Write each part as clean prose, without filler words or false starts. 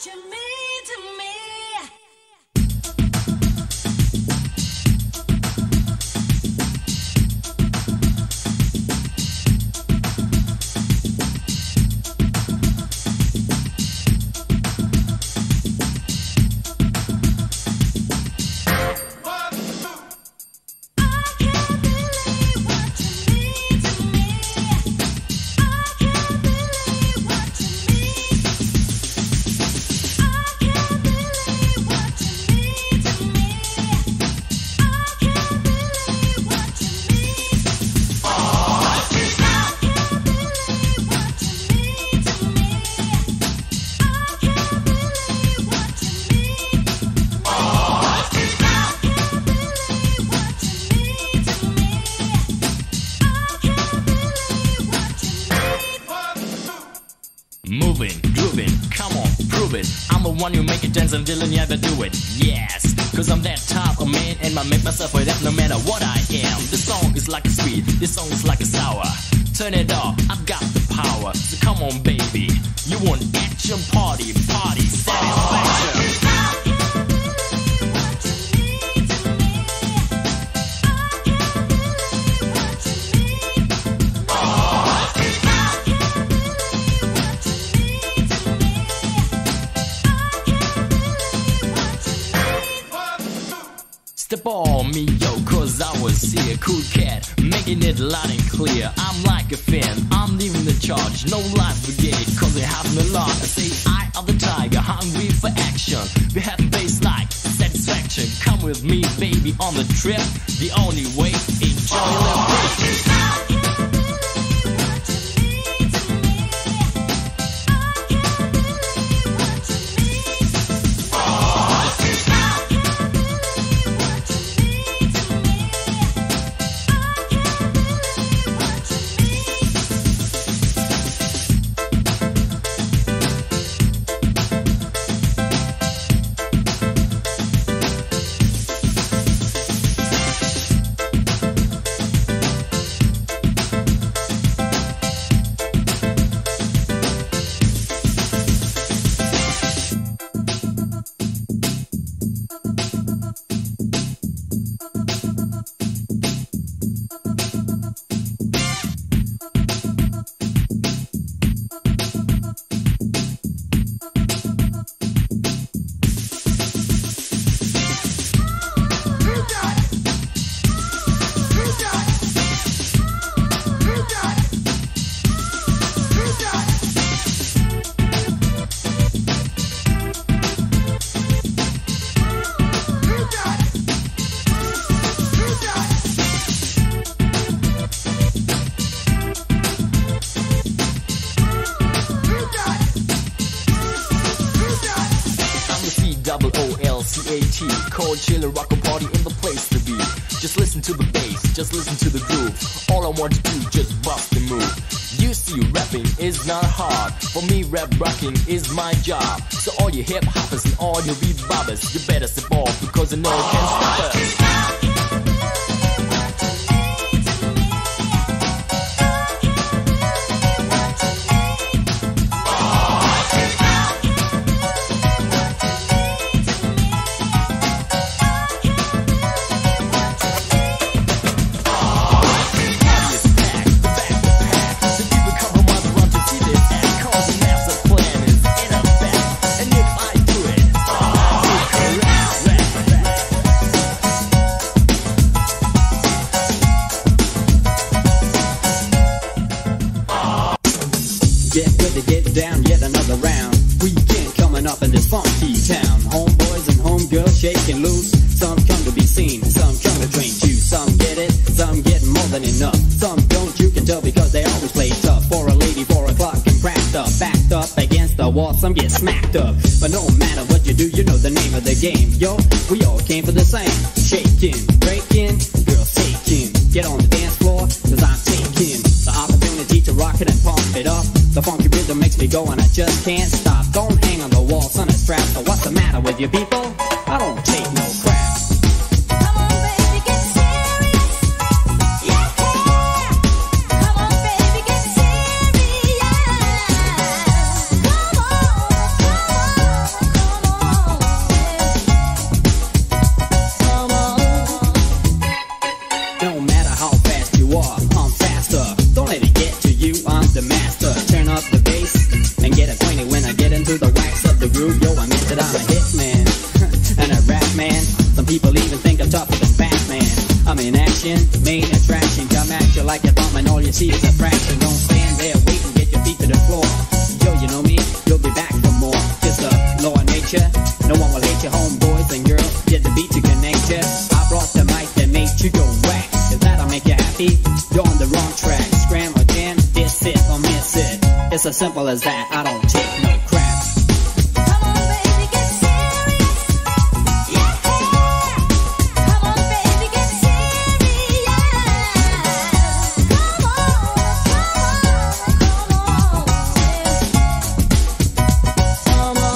Moving, grooving, come on, prove it. I'm the one who make it dance until you never do it. Yes, cause I'm that type of man, and I make myself way up no matter what I am. This song is like a sweet, this song is like a sour. Turn it off, I've got the power. So come on, baby, you want action, party, satisfaction. Step on me, yo, cause I was here. Cool cat, making it loud and clear. I'm like a fan, I'm leaving the charge. No life brigade, cause they have no lot. I say eye of the tiger, hungry for action. We have bass like satisfaction. Come with me, baby, on the trip. The only way, enjoy the C-A-T, cold chiller, rock a party in the place to be. Just listen to the bass, just listen to the groove. All I want to do, just bust the move. You see, rapping is not hard. For me, rap rocking is my job. So all you hip hoppers and all your beat bobbers, you better step off because no one can stop us. Get down, yet another round. Weekend coming up in this funky town. Homeboys and homegirls shaking loose. Some come to be seen, some come to drink juice. Some get it, some get more than enough. Some don't, you can tell because they always play tough. For a lady, 4 o'clock and cracked up. Backed up against the wall, some get smacked up. But no matter what you do, you know the name of the game. Yo, we all came for the same. Shaking, breaking, girls taking. Get on the dance floor, cause I'm taking the opportunity to rock it and pump it up. The funky rhythm makes me go and I just can't stop. Don't hang on the wall, son, a strap. So what's the matter with you people? I don't take no crap. Come on, baby, get serious. Yeah. Come on, baby, get serious. Come on, come on. she is a fraction. Don't stand there waiting, get your feet to the floor. Yo, you know me, you'll be back for more. It's a law of nature, no one will hate you. Homeboys and girls, get the beat to connect ya. I brought the mic that made you go whack. If that'll make you happy, you're on the wrong track. Scram again, this it or miss it. It's as simple as that, I don't take no crap. Come on, baby, get serious. Yeah. Come on, baby, get serious. Come on, come on, come on.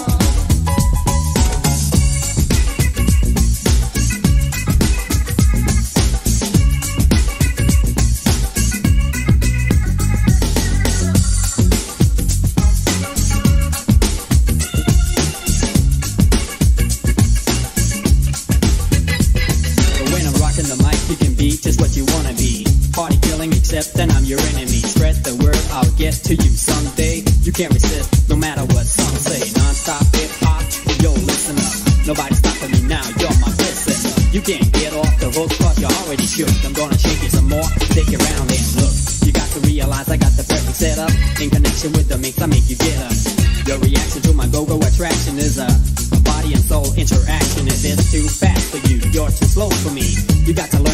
Just what you wanna be. Party killing, except then I'm your enemy. Spread the word, I'll get to you someday. You can't resist, no matter what some say. Non-stop hip-hop, yo, listen up. Nobody's stopping me now, you're my listener. You can't get off the hook, cause you're already shook. I'm gonna shake you some more, stick around and look. You got to realize I got the perfect setup. In connection with the mix, I make you get up. Your reaction to my go-go attraction is a body and soul interaction. If it's too fast for you, you're too slow for me. You got to learn